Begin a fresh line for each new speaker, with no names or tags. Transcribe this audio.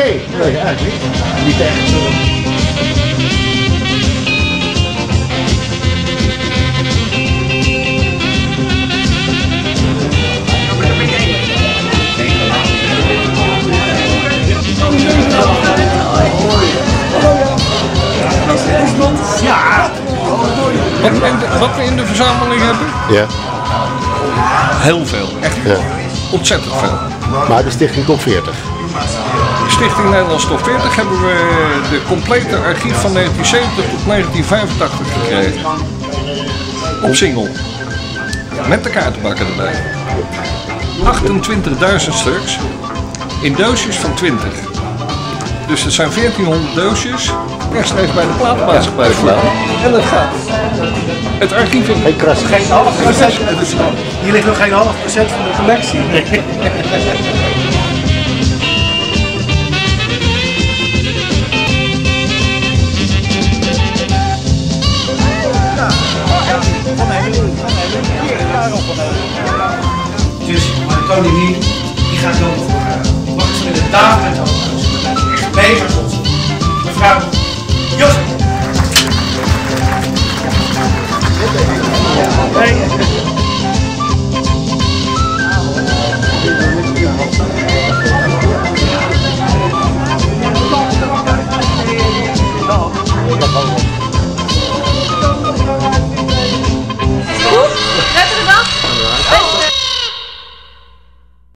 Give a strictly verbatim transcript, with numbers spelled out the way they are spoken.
Nee, nee, eigenlijk niet. Niet echt.
Ja. Wat we, in de, wat we in de verzameling hebben?
Ja.
Heel veel. Echt
Ja.
ontzettend veel.
Maar de Stichting Top veertig.
Stichting Nederlands Top veertig hebben we de complete archief van negentien zeventig tot negentien vijfentachtig gekregen. Op single. Met de kaartenbakken erbij. achtentwintigduizend stuks. In doosjes van twintig. Dus het zijn veertienhonderd doosjes. Rechtstreeks bij de platenmaatschappij gedaan. En dat gaat. Het archief in.
Geen kras.
Geen half procent. Hier ligt nog geen half procent van de collectie. Dus de koningin die gaat dan voor wat is er in de tafel en zo. Echt mega trots. Mevrouw Jos.
Ja.